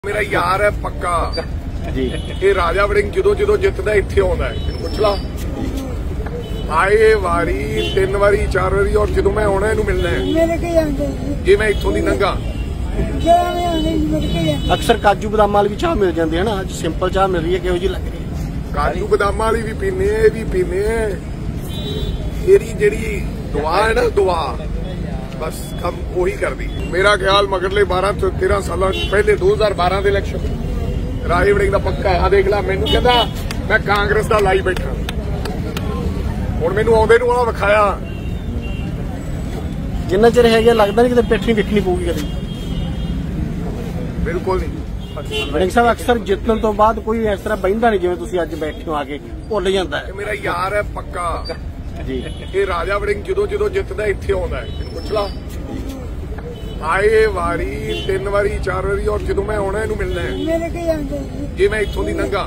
मेरा यार है पक्का जी। ये राजा वड़िंग जो जितदा इत्थे आउंदा है पुछ ला आए वारी 3 वारी 4 वारी और जो मैं आना इनू मिलना है जे मैं इत्थों दी नंगा अक्सर काजू बादाम वाली भी चाह मिल जाती है ना, अज सिंपल चाह मिल रही है, किहो जी लग रही है? काजू बादाम वाली भी पीने भी पीने एरी जेड़ी दुआ है ना दुआ बस कम वही कर दी। मेरा ख्याल मगरले 12-13 साल पहले 2012 के इलेक्शन राजा वड़िंग का पक्का है। देख ला मैनू कहता मैं कांग्रेस का लाई बैठा हुण मैनू आउंदे नूं आ विखाया जिन्ना चिर है लगता नहीं कि पिठ नहीं विखनी पऊगी कभी। बिल्कुल नहीं। वड़िंग साहब अक्सर जितने तो बाद कोई इस तरह बहिंदा नहीं जिवें तुसीं अज बैठे हो आके भुल जाता है। मेरा यार है पक्का जी। ये राजा वड़िंग जो जितदा इत्थे आउंदा है पुछ ला आए वारी 3 वारी 4 वारी और जो मैं आना इनू मिलना है जे मैं इत्थों दी नंगा।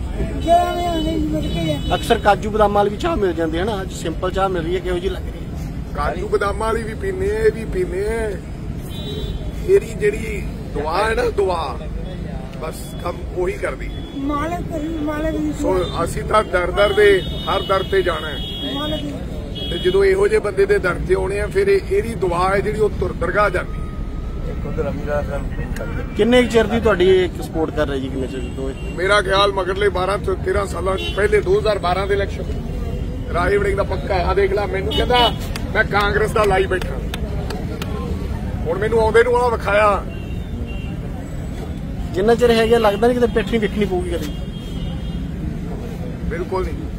अक्सर काजू बादाम वाली भी चाह मिल जाती है ना, अज सिंपल चाह मिल रही है, किहो जी लग रही है? काजू बादाम वाली भी पीने एरी जेड़ी दुआ है ना दुआ बस कम वही कर दी। सो असी तो दर दे हर दर ते जाना है जो इहो जे बंदे दे दर ते आने फिर एरी दुआ है जी दरगाह जाती है। किन्ने चिर दी तुहाडी सपोर्ट कर रही जी? किन्ने चिर दी? मेरा ख्याल मगरले 12-13 साल पहले 2012 के इलेक्शन राजा वड़िंग का पक्का है। देख ला मैनू कहता मैं कांग्रेस का लाई बैठा हुण मैनू आउंदे नूं आ विखाया जिन्ना चिर है लगता नहीं कि पिठ नहीं विखनी पऊगी कभी। बिल्कुल नहीं।